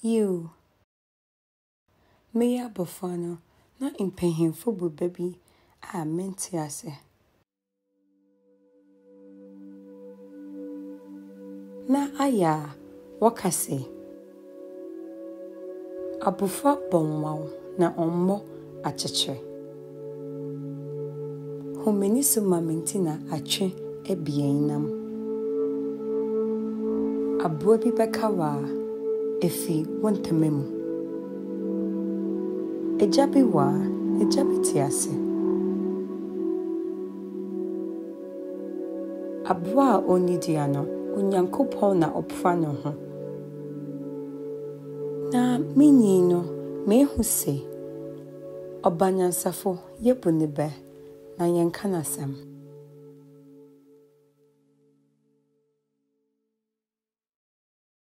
You. Meya bofano na impehemfo boba bi a mente ase. Na aya wakase. Abufa bonwaw na ommo achechre. Homeni so mamentina atwe ebienam. Abua bi bekawa efi wontamemu. Ejabi wa ejabi tiase. Abua onidiano Onyankopɔn na opfa no ho. Na minyi no mehu se Nyansasɛm yebu ne ba na yenka nasɛm.